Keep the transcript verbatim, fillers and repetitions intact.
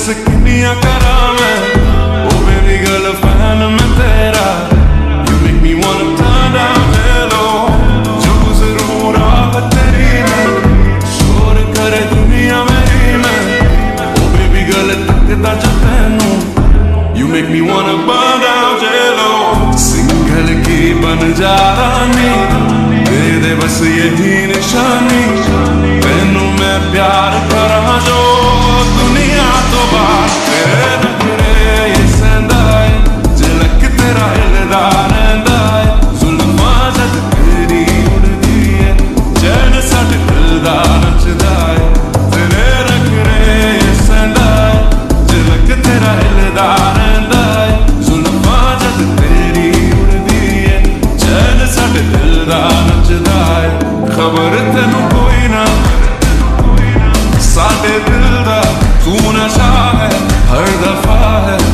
दस किन्नियां करा मैं ओ बेबी गर्ल फैन मैं तेरा You make me wanna turn down hello जो गुज़रूं राह तेरी में शोर करे दुनिया मेरी में ओ बेबी गर्ल तकदा जो तैनू You make me wanna burn down jello single की बन जा रानी दे दे बस यही निशानी तैनू मैं प्यार करा जो दुनिया तो बात तेरे नखरे ये सहंदा है झलक तेरा हिलदा रहिंदा है जुल्फां जद तेरी उड़दी है चैन साड दिलदा नचदा है तेरे नखरे ये सहंदा है झलक तेरा हिलदा रहिंदा है जुल्फां जद तेरी उड़दी है चैन साड दिलदा नचदा है खबर तैनू कोई ना साडे दिल दा तू नशा है हर दफा है